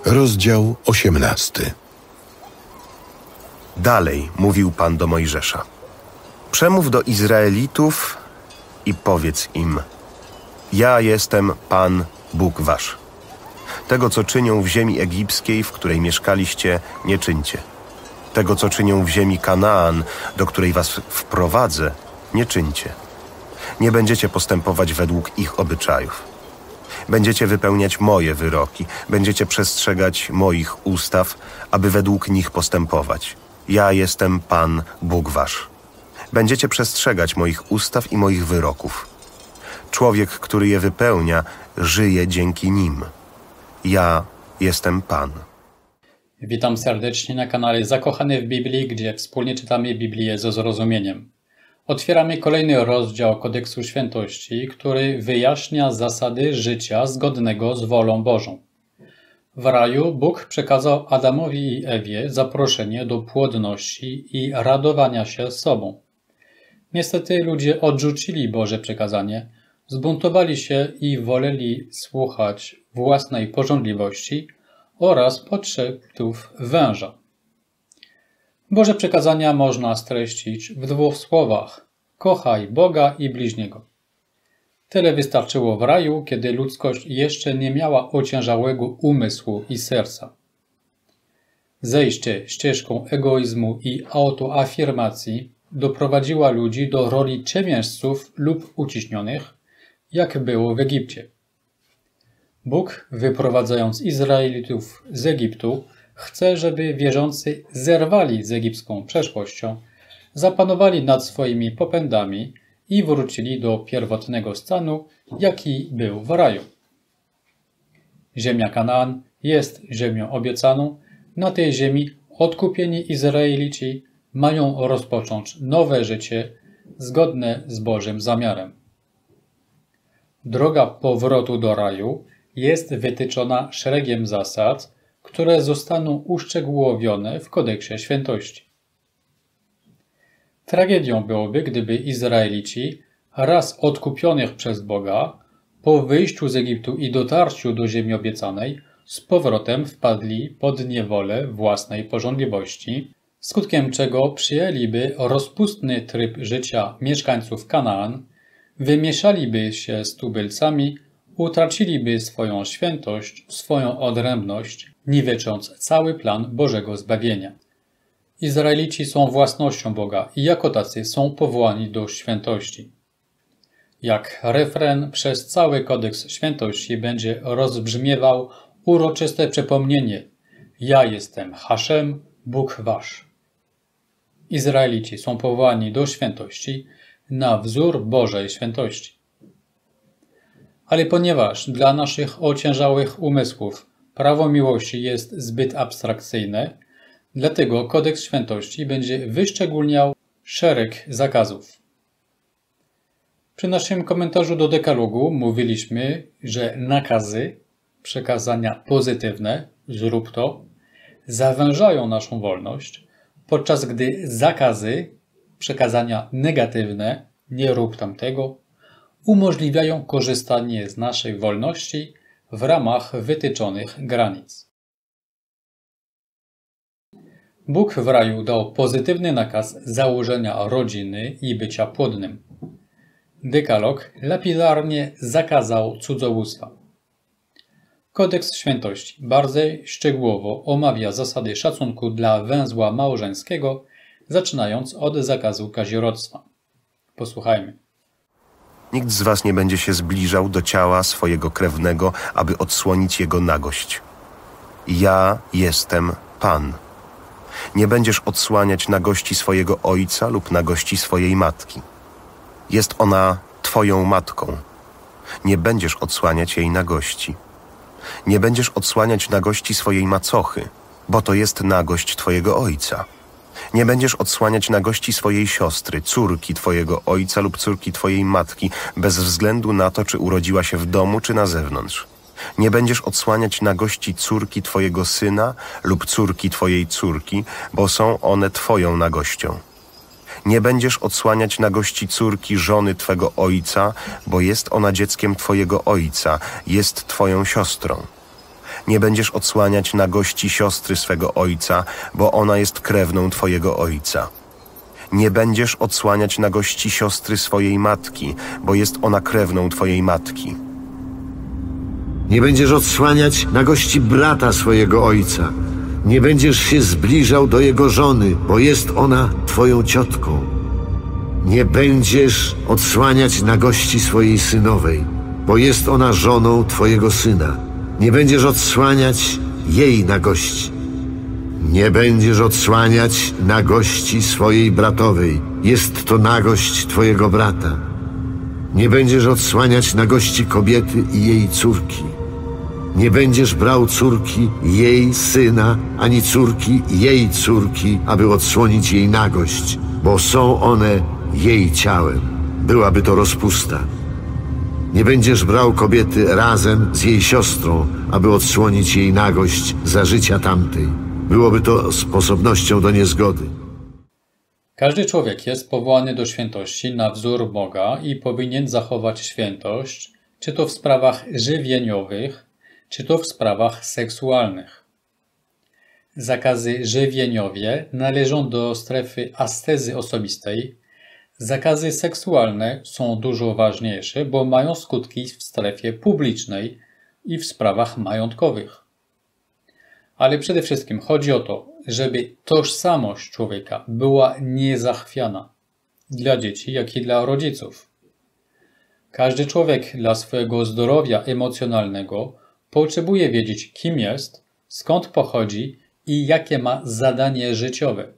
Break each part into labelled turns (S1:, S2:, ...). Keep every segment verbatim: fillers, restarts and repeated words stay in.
S1: Rozdział osiemnasty.
S2: Dalej mówił Pan do Mojżesza: przemów do Izraelitów i powiedz im: ja jestem Pan, Bóg wasz. Tego, co czynią w ziemi egipskiej, w której mieszkaliście, nie czyńcie. Tego, co czynią w ziemi Kanaan, do której was wprowadzę, nie czyńcie. Nie będziecie postępować według ich obyczajów. Będziecie wypełniać moje wyroki, będziecie przestrzegać moich ustaw, aby według nich postępować. Ja jestem Pan, Bóg wasz. Będziecie przestrzegać moich ustaw i moich wyroków. Człowiek, który je wypełnia, żyje dzięki nim. Ja jestem Pan.
S3: Witam serdecznie na kanale Zakochany w Biblii, gdzie wspólnie czytamy Biblię ze zrozumieniem. Otwieramy kolejny rozdział Kodeksu Świętości, który wyjaśnia zasady życia zgodnego z wolą Bożą. W raju Bóg przekazał Adamowi i Ewie zaproszenie do płodności i radowania się sobą. Niestety ludzie odrzucili Boże przekazanie, zbuntowali się i woleli słuchać własnej pożądliwości oraz podszeptów węża. Boże przekazania można streścić w dwóch słowach: kochaj Boga i bliźniego. Tyle wystarczyło w raju, kiedy ludzkość jeszcze nie miała ociężałego umysłu i serca. Zejście ścieżką egoizmu i autoafirmacji doprowadziła ludzi do roli ciemiężców lub uciśnionych, jak było w Egipcie. Bóg, wyprowadzając Izraelitów z Egiptu, chce, żeby wierzący zerwali z egipską przeszłością, zapanowali nad swoimi popędami i wrócili do pierwotnego stanu, jaki był w raju. Ziemia Kanaan jest ziemią obiecaną. Na tej ziemi odkupieni Izraelici mają rozpocząć nowe życie zgodne z Bożym zamiarem. Droga powrotu do raju jest wytyczona szeregiem zasad, które zostaną uszczegółowione w Kodeksie Świętości. Tragedią byłoby, gdyby Izraelici, raz odkupionych przez Boga, po wyjściu z Egiptu i dotarciu do ziemi obiecanej, z powrotem wpadli pod niewolę własnej pożądliwości, skutkiem czego przyjęliby rozpustny tryb życia mieszkańców Kanaan, wymieszaliby się z tubylcami, utraciliby swoją świętość, swoją odrębność, niwecząc cały plan Bożego zbawienia. Izraelici są własnością Boga i jako tacy są powołani do świętości. Jak refren przez cały Kodeks Świętości będzie rozbrzmiewał uroczyste przypomnienie: ja jestem Haszem, Bóg wasz. Izraelici są powołani do świętości na wzór Bożej świętości. Ale ponieważ dla naszych ociężałych umysłów prawo miłości jest zbyt abstrakcyjne, dlatego Kodeks Świętości będzie wyszczególniał szereg zakazów. Przy naszym komentarzu do dekalogu mówiliśmy, że nakazy, przekazania pozytywne, zrób to, zawężają naszą wolność, podczas gdy zakazy, przekazania negatywne, nie rób tamtego, umożliwiają korzystanie z naszej wolności w ramach wytyczonych granic. Bóg w raju dał pozytywny nakaz założenia rodziny i bycia płodnym. Dekalog lapidarnie zakazał cudzołóstwa. Kodeks Świętości bardziej szczegółowo omawia zasady szacunku dla węzła małżeńskiego, zaczynając od zakazu kazirodztwa. Posłuchajmy.
S2: Nikt z was nie będzie się zbliżał do ciała swojego krewnego, aby odsłonić jego nagość. Ja jestem Pan. Nie będziesz odsłaniać nagości swojego ojca lub nagości swojej matki. Jest ona twoją matką. Nie będziesz odsłaniać jej nagości. Nie będziesz odsłaniać nagości swojej macochy, bo to jest nagość twojego ojca. Nie będziesz odsłaniać nagości swojej siostry, córki twojego ojca lub córki twojej matki, bez względu na to, czy urodziła się w domu, czy na zewnątrz. Nie będziesz odsłaniać nagości córki twojego syna lub córki twojej córki, bo są one twoją nagością. Nie będziesz odsłaniać nagości córki żony twego ojca, bo jest ona dzieckiem twojego ojca, jest twoją siostrą. Nie będziesz odsłaniać nagości siostry swego ojca, bo ona jest krewną twojego ojca. Nie będziesz odsłaniać nagości siostry swojej matki, bo jest ona krewną twojej matki.
S4: Nie będziesz odsłaniać nagości brata swojego ojca. Nie będziesz się zbliżał do jego żony, bo jest ona twoją ciotką. Nie będziesz odsłaniać nagości swojej synowej, bo jest ona żoną twojego syna. Nie będziesz odsłaniać jej nagości. Nie będziesz odsłaniać nagości swojej bratowej. Jest to nagość twojego brata. Nie będziesz odsłaniać nagości kobiety i jej córki. Nie będziesz brał córki jej syna, ani córki jej córki, aby odsłonić jej nagość, bo są one jej ciałem. Byłaby to rozpusta. Nie będziesz brał kobiety razem z jej siostrą, aby odsłonić jej nagość za życia tamtej. Byłoby to sposobnością do niezgody.
S3: Każdy człowiek jest powołany do świętości na wzór Boga i powinien zachować świętość, czy to w sprawach żywieniowych, czy to w sprawach seksualnych. Zakazy żywieniowe należą do strefy astezy osobistej. Zakazy seksualne są dużo ważniejsze, bo mają skutki w strefie publicznej i w sprawach majątkowych. Ale przede wszystkim chodzi o to, żeby tożsamość człowieka była niezachwiana dla dzieci, jak i dla rodziców. Każdy człowiek dla swojego zdrowia emocjonalnego potrzebuje wiedzieć, kim jest, skąd pochodzi i jakie ma zadanie życiowe.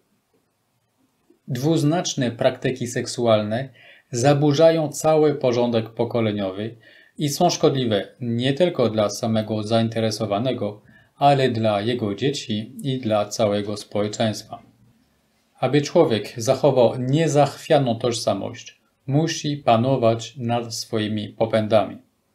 S3: Dwuznaczne praktyki seksualne zaburzają cały porządek pokoleniowy i są szkodliwe nie tylko dla samego zainteresowanego, ale dla jego dzieci i dla całego społeczeństwa. Aby człowiek zachował niezachwianą tożsamość, musi panować nad swoimi popędami.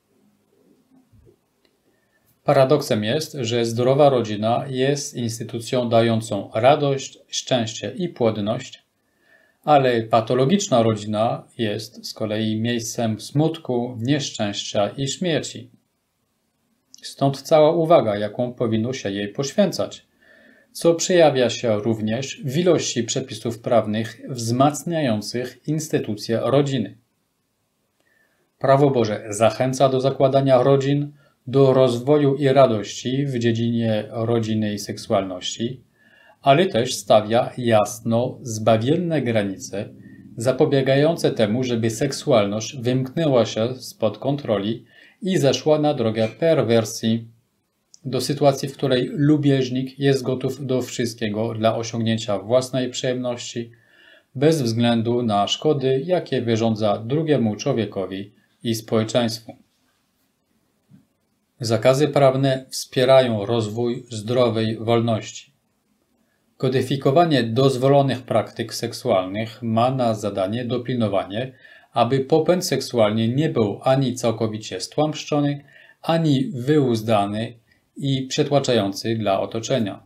S3: Paradoksem jest, że zdrowa rodzina jest instytucją dającą radość, szczęście i płodność, ale patologiczna rodzina jest z kolei miejscem smutku, nieszczęścia i śmierci. Stąd cała uwaga, jaką powinno się jej poświęcać, co przejawia się również w ilości przepisów prawnych wzmacniających instytucję rodziny. Prawo Boże zachęca do zakładania rodzin, do rozwoju i radości w dziedzinie rodziny i seksualności, ale też stawia jasno zbawienne granice, zapobiegające temu, żeby seksualność wymknęła się spod kontroli i zeszła na drogę perwersji, do sytuacji, w której lubieżnik jest gotów do wszystkiego dla osiągnięcia własnej przyjemności, bez względu na szkody, jakie wyrządza drugiemu człowiekowi i społeczeństwu. Zakazy prawne wspierają rozwój zdrowej wolności. Kodyfikowanie dozwolonych praktyk seksualnych ma na zadanie dopilnowanie, aby popęd seksualny nie był ani całkowicie stłamszczony, ani wyuzdany i przytłaczający dla otoczenia.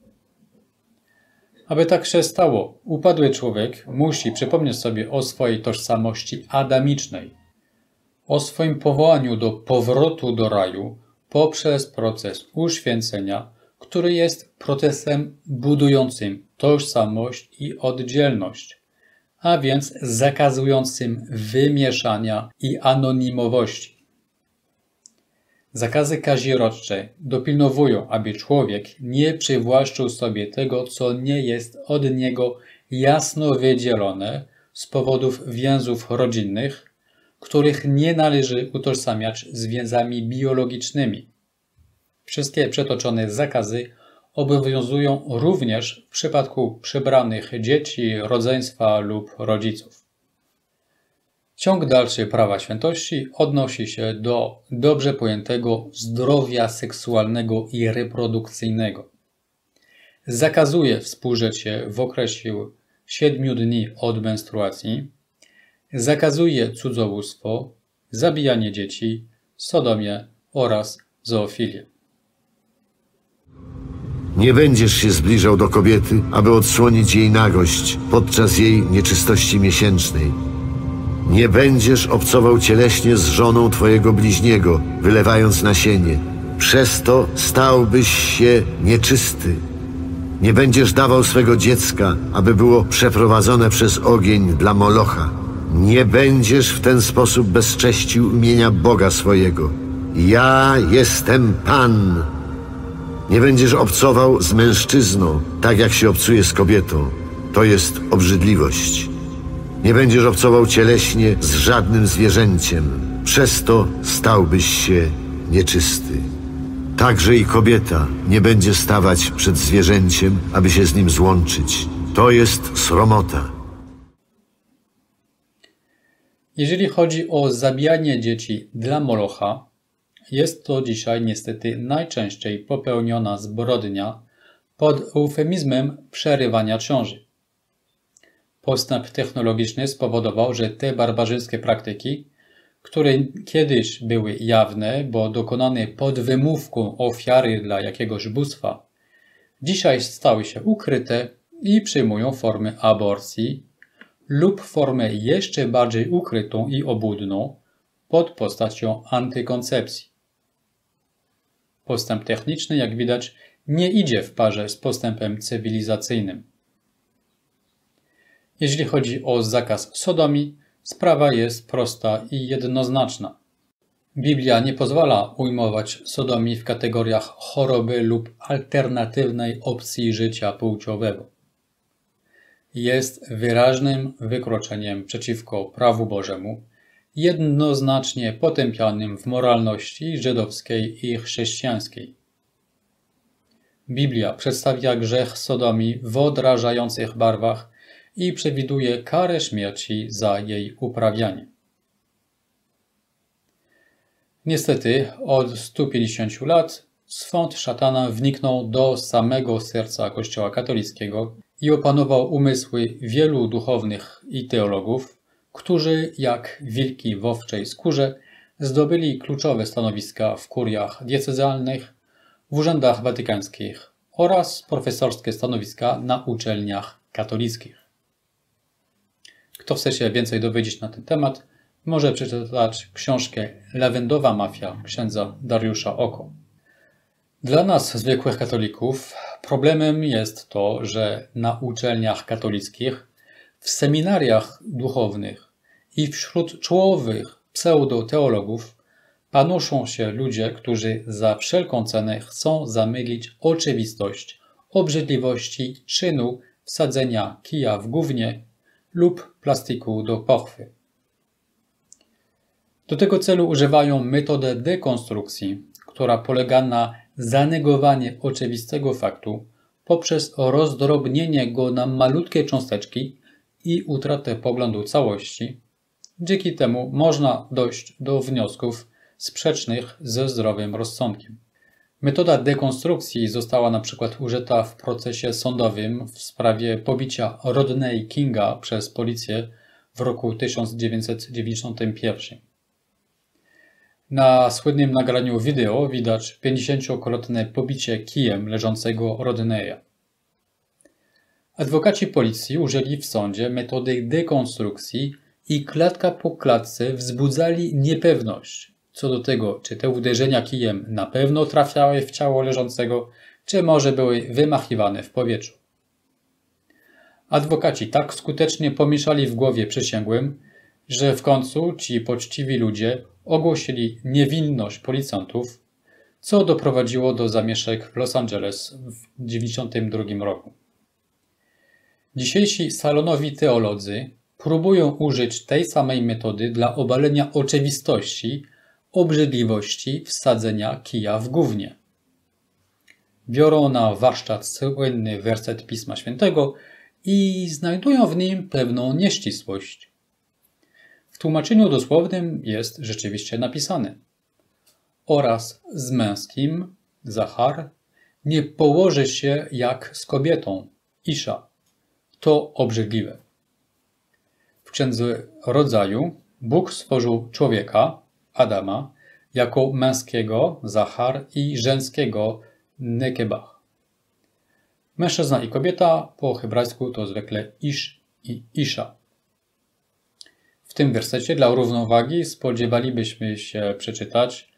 S3: Aby tak się stało, upadły człowiek musi przypomnieć sobie o swojej tożsamości adamicznej, o swoim powołaniu do powrotu do raju poprzez proces uświęcenia, który jest procesem budującym tożsamość i oddzielność, a więc zakazującym wymieszania i anonimowości. Zakazy kazirodcze dopilnowują, aby człowiek nie przywłaszczył sobie tego, co nie jest od niego jasno wydzielone z powodów więzów rodzinnych, których nie należy utożsamiać z więzami biologicznymi. Wszystkie przytoczone zakazy obowiązują również w przypadku przybranych dzieci, rodzeństwa lub rodziców. Ciąg dalszy prawa świętości odnosi się do dobrze pojętego zdrowia seksualnego i reprodukcyjnego. Zakazuje współżycie w okresie siedmiu dni od menstruacji, zakazuje cudzołóstwo, zabijanie dzieci, sodomię oraz zoofilię.
S4: Nie będziesz się zbliżał do kobiety, aby odsłonić jej nagość podczas jej nieczystości miesięcznej. Nie będziesz obcował cieleśnie z żoną twojego bliźniego, wylewając nasienie. Przez to stałbyś się nieczysty. Nie będziesz dawał swego dziecka, aby było przeprowadzone przez ogień dla Molocha. Nie będziesz w ten sposób bezcześcił imienia Boga swojego. Ja jestem Pan. Nie będziesz obcował z mężczyzną, tak jak się obcuje z kobietą. To jest obrzydliwość. Nie będziesz obcował cieleśnie z żadnym zwierzęciem. Przez to stałbyś się nieczysty. Także i kobieta nie będzie stawać przed zwierzęciem, aby się z nim złączyć. To jest sromota.
S3: Jeżeli chodzi o zabijanie dzieci dla Molocha, jest to dzisiaj niestety najczęściej popełniona zbrodnia pod eufemizmem przerywania ciąży. Postęp technologiczny spowodował, że te barbarzyńskie praktyki, które kiedyś były jawne, bo dokonane pod wymówką ofiary dla jakiegoś bóstwa, dzisiaj stały się ukryte i przyjmują formę aborcji lub formę jeszcze bardziej ukrytą i obłudną pod postacią antykoncepcji. Postęp techniczny, jak widać, nie idzie w parze z postępem cywilizacyjnym. Jeśli chodzi o zakaz sodomii, sprawa jest prosta i jednoznaczna. Biblia nie pozwala ujmować sodomii w kategoriach choroby lub alternatywnej opcji życia płciowego. Jest wyraźnym wykroczeniem przeciwko prawu Bożemu, jednoznacznie potępianym w moralności żydowskiej i chrześcijańskiej. Biblia przedstawia grzech sodomii w odrażających barwach i przewiduje karę śmierci za jej uprawianie. Niestety od stu pięćdziesięciu lat swąd szatana wniknął do samego serca Kościoła katolickiego i opanował umysły wielu duchownych i teologów, którzy jak wilki w owczej skórze zdobyli kluczowe stanowiska w kuriach diecezjalnych, w urzędach watykańskich oraz profesorskie stanowiska na uczelniach katolickich. Kto chce się więcej dowiedzieć na ten temat, może przeczytać książkę Lawendowa mafia księdza Dariusza Oko. Dla nas, zwykłych katolików, problemem jest to, że na uczelniach katolickich, w seminariach duchownych i wśród czołowych pseudoteologów panoszą się ludzie, którzy za wszelką cenę chcą zamydlić oczywistość obrzydliwości czynu wsadzenia kija w gównie lub plastiku do pochwy. Do tego celu używają metodę dekonstrukcji, która polega na zanegowaniu oczywistego faktu poprzez rozdrobnienie go na malutkie cząsteczki i utratę poglądu całości. Dzięki temu można dojść do wniosków sprzecznych ze zdrowym rozsądkiem. Metoda dekonstrukcji została na przykład użyta w procesie sądowym w sprawie pobicia Rodney Kinga przez policję w roku tysiąc dziewięćset dziewięćdziesiątym pierwszym. Na słynnym nagraniu wideo widać pięćdziesięciokrotne pobicie kijem leżącego Rodneya. Adwokaci policji użyli w sądzie metody dekonstrukcji i klatka po klatce wzbudzali niepewność co do tego, czy te uderzenia kijem na pewno trafiały w ciało leżącego, czy może były wymachiwane w powietrzu. Adwokaci tak skutecznie pomieszali w głowie przysięgłym, że w końcu ci poczciwi ludzie ogłosili niewinność policjantów, co doprowadziło do zamieszek w Los Angeles w tysiąc dziewięćset dziewięćdziesiątym drugim roku. Dzisiejsi salonowi teolodzy próbują użyć tej samej metody dla obalenia oczywistości obrzydliwości wsadzenia kija w gównie. Biorą na warsztat słynny werset Pisma Świętego i znajdują w nim pewną nieścisłość. W tłumaczeniu dosłownym jest rzeczywiście napisane: oraz z męskim, Zachar, nie położy się jak z kobietą, Isza. To obrzydliwe. W Księdze Rodzaju Bóg stworzył człowieka, Adama, jako męskiego, Zachar, i żeńskiego, Nekebach. Mężczyzna i kobieta po hebrajsku to zwykle Isz i Isza. W tym wersecie dla równowagi spodziewalibyśmy się przeczytać: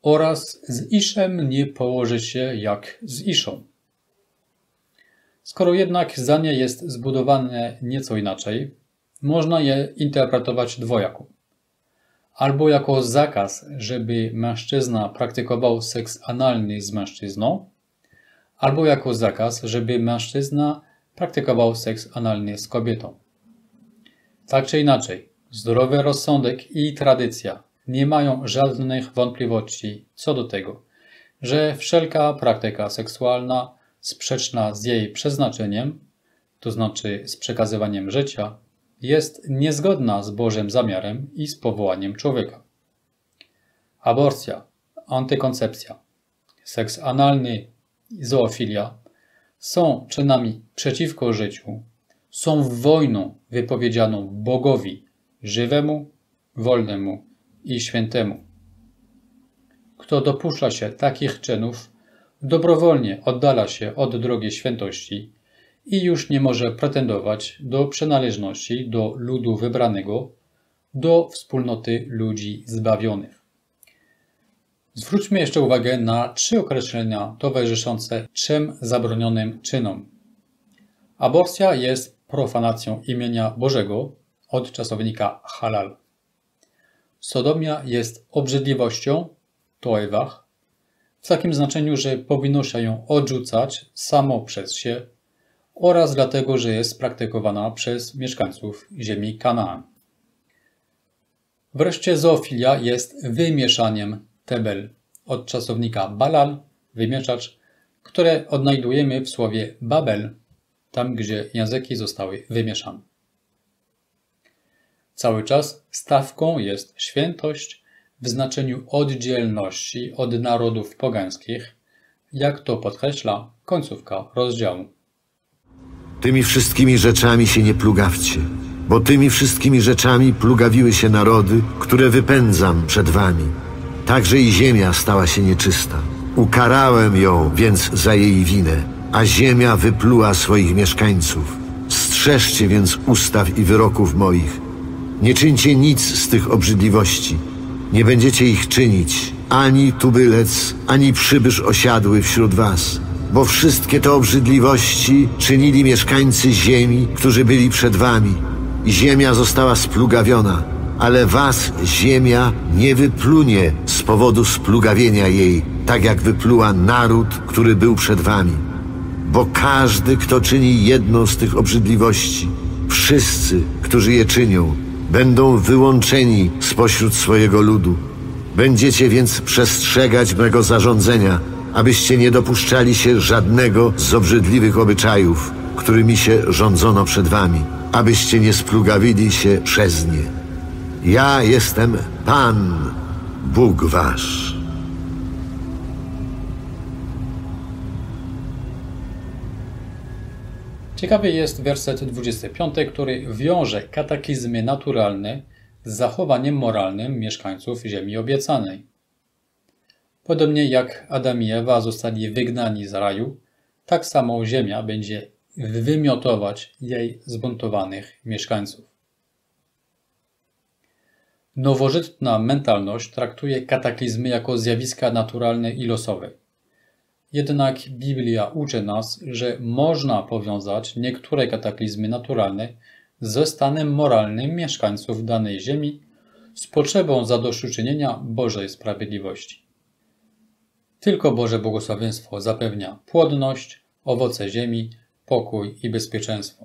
S3: oraz z Iszem nie położy się jak z Iszą. Skoro jednak zdanie jest zbudowane nieco inaczej, można je interpretować dwojako. Albo jako zakaz, żeby mężczyzna praktykował seks analny z mężczyzną, albo jako zakaz, żeby mężczyzna praktykował seks analny z kobietą. Tak czy inaczej, zdrowy rozsądek i tradycja nie mają żadnych wątpliwości co do tego, że wszelka praktyka seksualna sprzeczna z jej przeznaczeniem, to znaczy z przekazywaniem życia, jest niezgodna z Bożym zamiarem i z powołaniem człowieka. Aborcja, antykoncepcja, seks analny i zoofilia są czynami przeciwko życiu, są wojną wypowiedzianą Bogowi żywemu, wolnemu i świętemu. Kto dopuszcza się takich czynów, dobrowolnie oddala się od drogi świętości i już nie może pretendować do przynależności do ludu wybranego, do wspólnoty ludzi zbawionych. Zwróćmy jeszcze uwagę na trzy określenia towarzyszące trzem zabronionym czynom. Aborcja jest profanacją imienia Bożego od czasownika halal. Sodomia jest obrzydliwością, toewach, w takim znaczeniu, że powinno się ją odrzucać samo przez się oraz dlatego, że jest praktykowana przez mieszkańców ziemi Kanaan. Wreszcie zoofilia jest wymieszaniem tebel od czasownika balal, wymieszacz, które odnajdujemy w słowie Babel, tam gdzie języki zostały wymieszane. Cały czas stawką jest świętość w znaczeniu oddzielności od narodów pogańskich, jak to podkreśla końcówka rozdziału.
S4: Tymi wszystkimi rzeczami się nie plugawcie, bo tymi wszystkimi rzeczami plugawiły się narody, które wypędzam przed wami. Także i ziemia stała się nieczysta. Ukarałem ją więc za jej winę, a ziemia wypluła swoich mieszkańców. Strzeżcie więc ustaw i wyroków moich. Nie czyńcie nic z tych obrzydliwości. Nie będziecie ich czynić, ani tubylec, ani przybysz osiadły wśród was. Bo wszystkie te obrzydliwości czynili mieszkańcy ziemi, którzy byli przed wami. I ziemia została splugawiona, ale was ziemia nie wyplunie z powodu splugawienia jej, tak jak wypluła naród, który był przed wami. Bo każdy, kto czyni jedną z tych obrzydliwości, wszyscy, którzy je czynią, będą wyłączeni spośród swojego ludu. Będziecie więc przestrzegać mego zarządzenia, abyście nie dopuszczali się żadnego z obrzydliwych obyczajów, którymi się rządzono przed wami, abyście nie splugawili się przez nie. Ja jestem Pan, Bóg wasz.
S3: Ciekawy jest werset dwudziesty piąty, który wiąże kataklizmy naturalne z zachowaniem moralnym mieszkańców ziemi obiecanej. Podobnie jak Adam i Ewa zostali wygnani z raju, tak samo ziemia będzie wymiotować jej zbuntowanych mieszkańców. Nowożytna mentalność traktuje kataklizmy jako zjawiska naturalne i losowe. Jednak Biblia uczy nas, że można powiązać niektóre kataklizmy naturalne ze stanem moralnym mieszkańców danej ziemi z potrzebą zadośćuczynienia Bożej sprawiedliwości. Tylko Boże błogosławieństwo zapewnia płodność, owoce ziemi, pokój i bezpieczeństwo.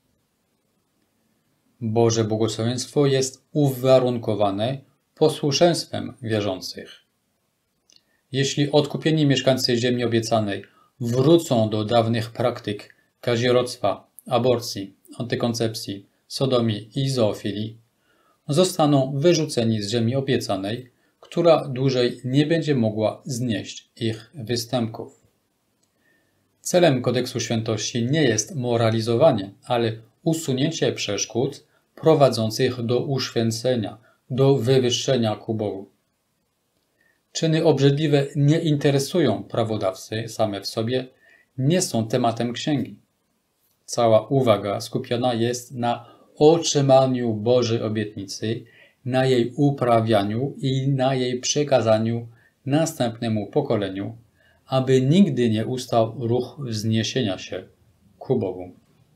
S3: Boże błogosławieństwo jest uwarunkowane posłuszeństwem wierzących. Jeśli odkupieni mieszkańcy ziemi obiecanej wrócą do dawnych praktyk kazirodztwa, aborcji, antykoncepcji, sodomii i zoofilii, zostaną wyrzuceni z ziemi obiecanej, która dłużej nie będzie mogła znieść ich występków. Celem kodeksu świętości nie jest moralizowanie, ale usunięcie przeszkód prowadzących do uświęcenia, do wywyższenia ku Bogu. Czyny obrzydliwe nie interesują prawodawcy same w sobie, nie są tematem księgi. Cała uwaga skupiona jest na otrzymaniu Bożej obietnicy, na jej uprawianiu i na jej przekazaniu następnemu pokoleniu, aby nigdy nie ustał ruch wzniesienia się ku Bogu.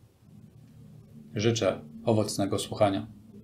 S3: Życzę owocnego słuchania.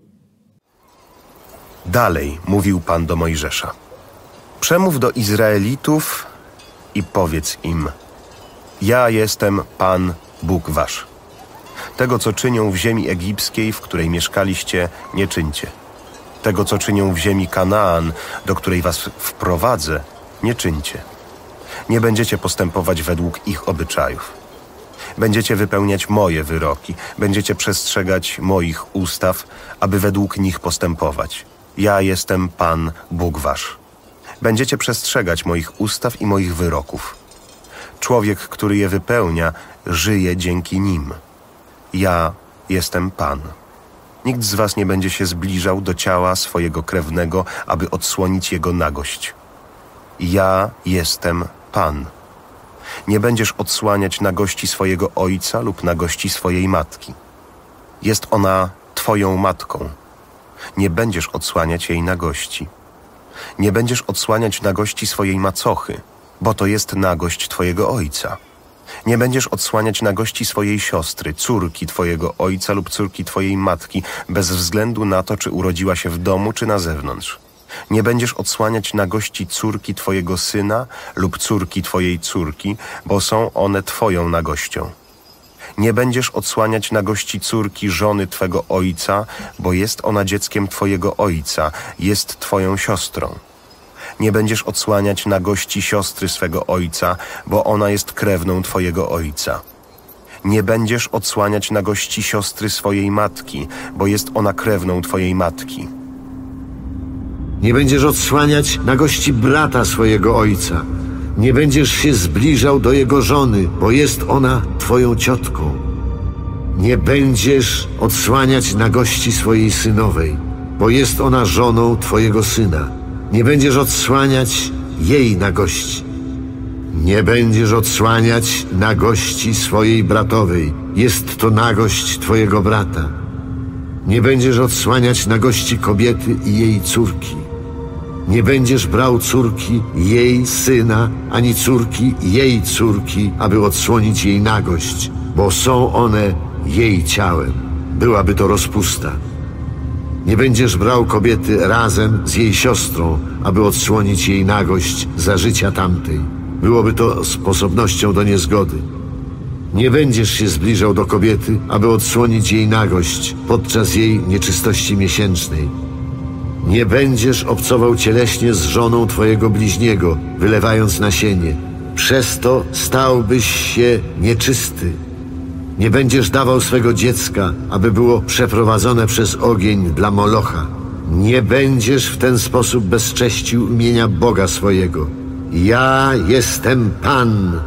S2: Dalej mówił Pan do Mojżesza: przemów do Izraelitów i powiedz im: ja jestem Pan, Bóg wasz. Tego, co czynią w ziemi egipskiej, w której mieszkaliście, nie czyńcie. Tego, co czynią w ziemi Kanaan, do której was wprowadzę, nie czyńcie. Nie będziecie postępować według ich obyczajów. Będziecie wypełniać moje wyroki, będziecie przestrzegać moich ustaw, aby według nich postępować. Ja jestem Pan, Bóg wasz. Będziecie przestrzegać moich ustaw i moich wyroków. Człowiek, który je wypełnia, żyje dzięki nim. Ja jestem Pan. Nikt z was nie będzie się zbliżał do ciała swojego krewnego, aby odsłonić jego nagość. Ja jestem Pan. Nie będziesz odsłaniać nagości swojego ojca lub nagości swojej matki. Jest ona twoją matką. Nie będziesz odsłaniać jej nagości. Nie będziesz odsłaniać nagości swojej macochy, bo to jest nagość twojego ojca. Nie będziesz odsłaniać nagości swojej siostry, córki twojego ojca lub córki twojej matki, bez względu na to, czy urodziła się w domu, czy na zewnątrz. Nie będziesz odsłaniać nagości córki twojego syna lub córki twojej córki, bo są one twoją nagością. Nie będziesz odsłaniać nagości córki żony twego ojca, bo jest ona dzieckiem twojego ojca, jest twoją siostrą. Nie będziesz odsłaniać nagości siostry swego ojca, bo ona jest krewną twojego ojca. Nie będziesz odsłaniać nagości siostry swojej matki, bo jest ona krewną twojej matki.
S4: Nie będziesz odsłaniać nagości brata swojego ojca. Nie będziesz się zbliżał do jego żony, bo jest ona twoją ciotką. Nie będziesz odsłaniać nagości swojej synowej, bo jest ona żoną twojego syna. Nie będziesz odsłaniać jej nagości. Nie będziesz odsłaniać nagości swojej bratowej. Jest to nagość twojego brata. Nie będziesz odsłaniać nagości kobiety i jej córki. Nie będziesz brał córki jej syna, ani córki jej córki, aby odsłonić jej nagość, bo są one jej ciałem. Byłaby to rozpusta. Nie będziesz brał kobiety razem z jej siostrą, aby odsłonić jej nagość za życia tamtej. Byłoby to sposobnością do niezgody. Nie będziesz się zbliżał do kobiety, aby odsłonić jej nagość podczas jej nieczystości miesięcznej. Nie będziesz obcował cieleśnie z żoną twojego bliźniego, wylewając nasienie. Przez to stałbyś się nieczysty. Nie będziesz dawał swego dziecka, aby było przeprowadzone przez ogień dla Molocha. Nie będziesz w ten sposób bezcześcił imienia Boga swojego. Ja jestem Pan.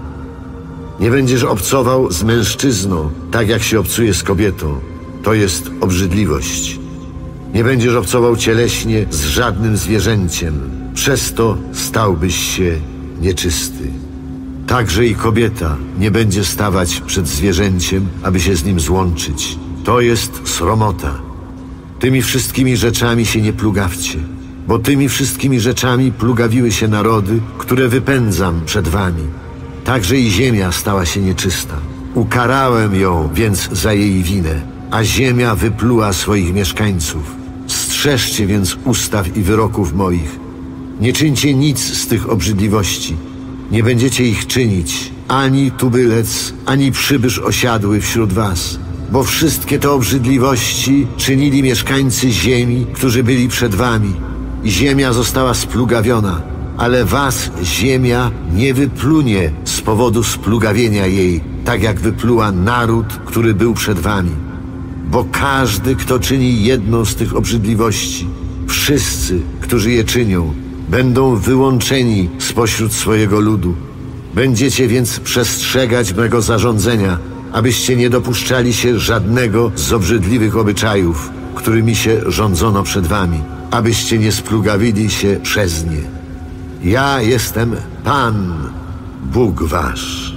S4: Nie będziesz obcował z mężczyzną, tak jak się obcuje z kobietą. To jest obrzydliwość. Nie będziesz obcował cieleśnie z żadnym zwierzęciem. Przez to stałbyś się nieczysty. Także i kobieta nie będzie stawać przed zwierzęciem, aby się z nim złączyć. To jest sromota. Tymi wszystkimi rzeczami się nie plugawcie, bo tymi wszystkimi rzeczami plugawiły się narody, które wypędzam przed wami. Także i ziemia stała się nieczysta. Ukarałem ją więc za jej winę, a ziemia wypluła swoich mieszkańców. Strzeżcie więc ustaw i wyroków moich. Nie czyńcie nic z tych obrzydliwości. Nie będziecie ich czynić, ani tubylec, ani przybysz osiadły wśród was. Bo wszystkie te obrzydliwości czynili mieszkańcy ziemi, którzy byli przed wami. I ziemia została splugawiona, ale was ziemia nie wyplunie z powodu splugawienia jej, tak jak wypluła naród, który był przed wami. Bo każdy, kto czyni jedną z tych obrzydliwości, wszyscy, którzy je czynią, będą wyłączeni spośród swojego ludu. Będziecie więc przestrzegać mego zarządzenia, abyście nie dopuszczali się żadnego z obrzydliwych obyczajów, którymi się rządzono przed wami, abyście nie splugawili się przez nie. Ja jestem Pan, Bóg wasz.